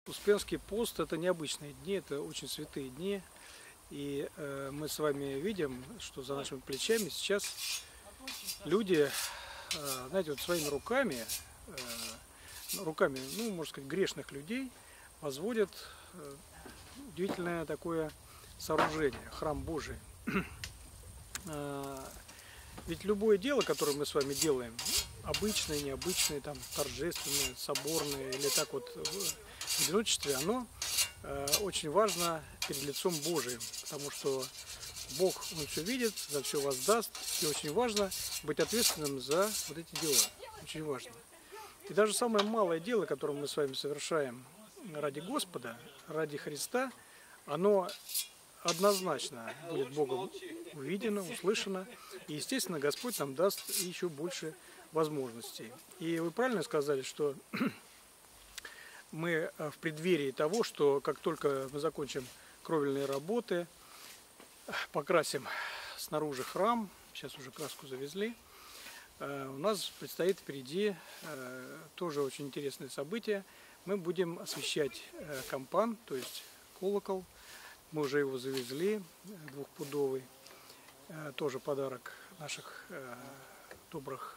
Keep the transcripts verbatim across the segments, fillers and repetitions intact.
Успенский пост – это необычные дни, это очень святые дни. И э, мы с вами видим, что за нашими плечами сейчас люди, э, знаете, вот своими руками, э, руками, ну, можно сказать, грешных людей, возводят э, удивительное такое сооружение, храм Божий. э, ведь любое дело, которое мы с вами делаем, обычное, необычное, там, торжественное, соборное или так вот в одиночестве, оно э, очень важно перед лицом Божиим, потому что Бог, Он все видит, за все воздаст, и очень важно быть ответственным за вот эти дела, очень важно. И даже самое малое дело, которое мы с вами совершаем ради Господа, ради Христа, оно однозначно будет Богом увидено, услышано, и, естественно, Господь нам даст еще больше возможностей. И вы правильно сказали, что мы в преддверии того, что как только мы закончим кровельные работы, покрасим снаружи храм, сейчас уже краску завезли, у нас предстоит впереди тоже очень интересное событие. Мы будем освещать кампан, то есть колокол. Мы уже его завезли, двухпудовый, тоже подарок наших добрых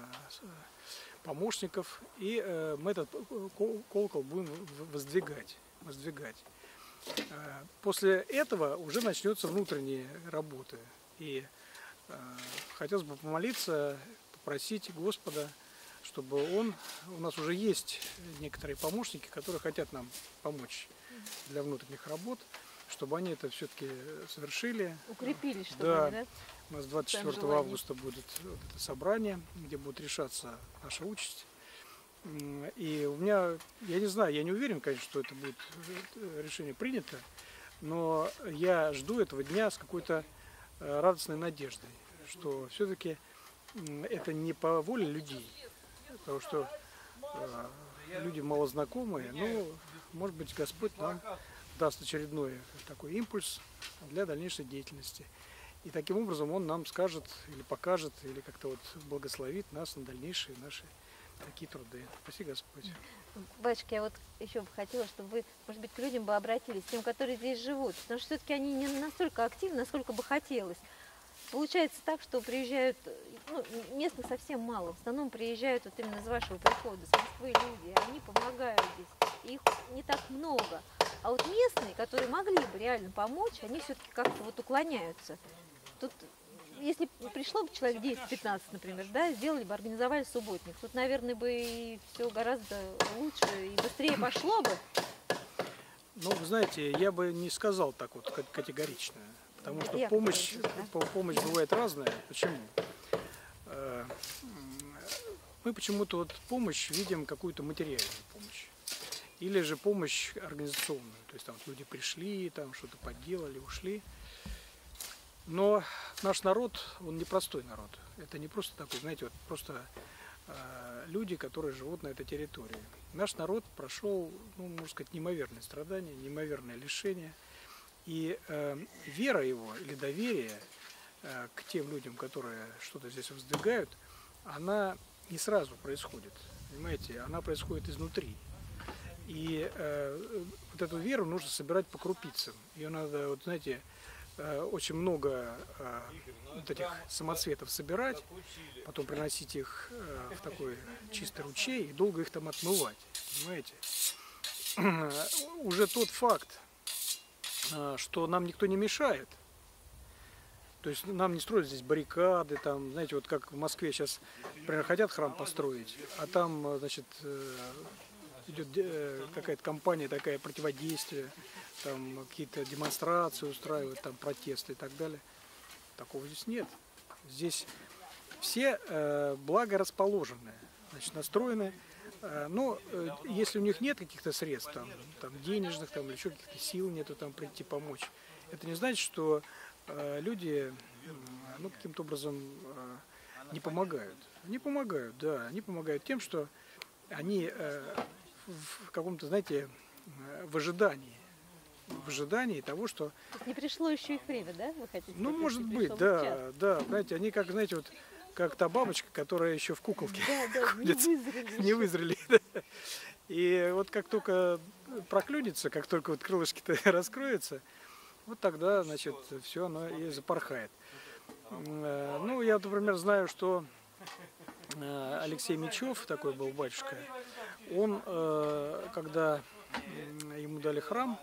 помощников. И мы этот колокол будем воздвигать. воздвигать. После этого уже начнется внутренние работы. И хотелось бы помолиться, попросить Господа, чтобы Он, у нас уже есть некоторые помощники, которые хотят нам помочь для внутренних работ, чтобы они это все-таки совершили. Укрепились, чтобы да. они, да? У нас двадцать четвёртого августа будет вот это собрание, где будет решаться наша участь. И у меня, я не знаю, я не уверен, конечно, что это будет решение принято, но я жду этого дня с какой-то радостной надеждой, что все-таки это не по воле людей, потому что люди малознакомые, но, может быть, Господь нам даст очередной такой импульс для дальнейшей деятельности. И таким образом Он нам скажет или покажет, или как-то вот благословит нас на дальнейшие наши такие труды. Спаси Господь. Батюшка, я вот еще бы хотела, чтобы вы, может быть, к людям бы обратились, тем, которые здесь живут, потому что все-таки они не настолько активны, насколько бы хотелось. Получается так, что приезжают, ну, местных совсем мало, в основном приезжают вот именно с вашего прихода, с Москвы люди, они помогают здесь, их не так много. А вот местные, которые могли бы реально помочь, они все-таки как-то вот уклоняются. Тут, если пришло бы человек десять-пятнадцать, например, да, сделали бы, организовали субботник, тут, наверное, бы и все гораздо лучше и быстрее пошло бы. Ну, вы знаете, я бы не сказал так вот категорично, потому что я помощь, да? помощь бывает разная. Почему? Мы почему-то вот помощь видим какую-то материальную помощь. Или же помощь организационную. То есть там люди пришли, там что-то подделали, ушли. Но наш народ, он непростой народ. Это не просто такой, знаете, вот просто э, люди, которые живут на этой территории. Наш народ прошел, ну, можно сказать, неимоверные страдания, неимоверное лишение. И э, вера его или доверие э, к тем людям, которые что-то здесь воздвигают, она не сразу происходит. Понимаете, она происходит изнутри. И э, вот эту веру нужно собирать по крупицам. Ее надо, вот знаете, э, очень много э, вот этих самоцветов собирать, потом приносить их э, в такой чистый ручей и долго их там отмывать. Понимаете? Уже тот факт, э, что нам никто не мешает. То есть нам не строят здесь баррикады, там, знаете, вот как в Москве сейчас, например, хотят храм построить, а там, значит, идет какая-то кампания, такая противодействие, там какие-то демонстрации устраивают, там протесты и так далее. Такого здесь нет. Здесь все э, благорасположенные, значит, настроены. Э, но э, если у них нет каких-то средств, там, там денежных, там, или еще каких-то сил нету там прийти помочь, это не значит, что э, люди, ну, каким-то образом э, не помогают. Они помогают, да, они помогают тем, что они э, в каком-то, знаете, в ожидании, в ожидании того, что... Не пришло еще их время, да? Вы хотите сказать, ну, может быть, да, да, знаете, они как, знаете, вот как та бабочка, которая еще в куколке да, да, ходит, не вызрели. Не вызрели, да. И вот как только проклюнется, как только вот крылышки-то раскроются, вот тогда, значит, все оно и запорхает. Ну, я, например, знаю, что Алексей Мечев, такой был батюшка, он, когда ему дали храм,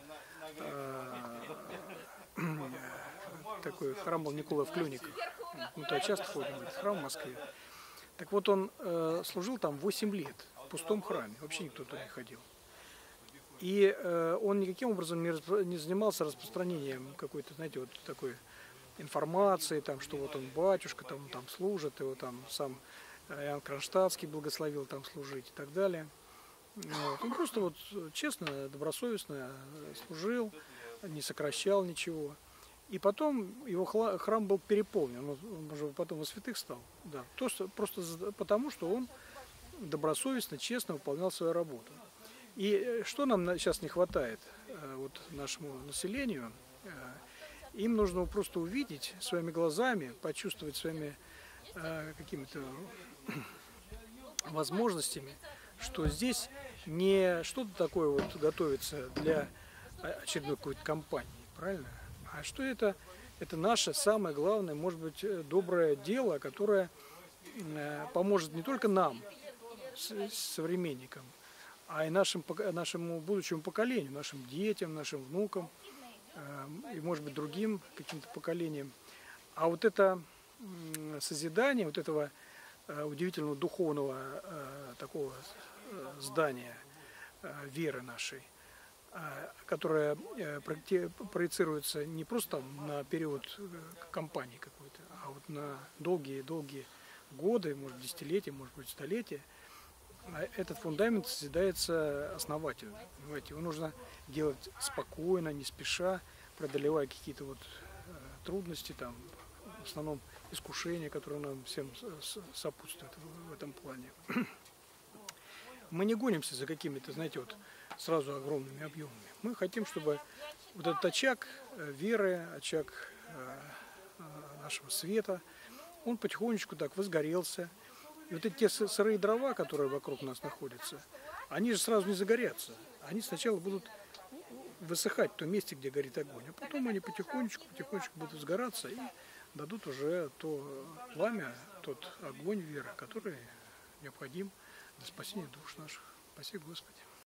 такой храм был Никола в Клюниках, мы туда часто ходим, в этот храм в Москве. Так вот, он служил там восемь лет в пустом храме, вообще никто туда не ходил. И он никаким образом не занимался распространением какой-то, знаете, вот такой информации, там, что вот он батюшка, там, там служит, его там сам Иоанн Кронштадтский благословил там служить и так далее. Вот. Он просто вот честно, добросовестно служил, не сокращал ничего. И потом его храм был переполнен, он уже потом во святых стал. Да, просто потому, что он добросовестно, честно выполнял свою работу. И что нам сейчас не хватает вот, нашему населению? Им нужно просто увидеть своими глазами, почувствовать своими э, какими-то возможностями, что здесь не что-то такое вот готовится для очередной какой-то кампании, правильно? А что это? Это наше самое главное, может быть, доброе дело, которое э, поможет не только нам, современникам, а и нашим, нашему будущему поколению, нашим детям, нашим внукам, и, может быть, другим каким-то поколениям. А вот это созидание вот этого удивительного духовного такого здания веры нашей, которая проецируется не просто там на период кампании какой-то, а вот на долгие-долгие годы, может, десятилетия, может быть, столетия, этот фундамент созидается основательно. Понимаете? Его нужно делать спокойно, не спеша, преодолевая какие-то вот трудности, там, в основном искушения, которые нам всем сопутствуют в этом плане. Мы не гонимся за какими-то, знаете, вот сразу огромными объемами. Мы хотим, чтобы вот этот очаг веры, очаг нашего света, он потихонечку так возгорелся. И вот эти те сырые дрова, которые вокруг нас находятся, они же сразу не загорятся. Они сначала будут высыхать в том месте, где горит огонь, а потом они потихонечку, потихонечку будут сгораться и дадут уже то пламя, тот огонь веры, который необходим для спасения душ наших. Спаси Господи.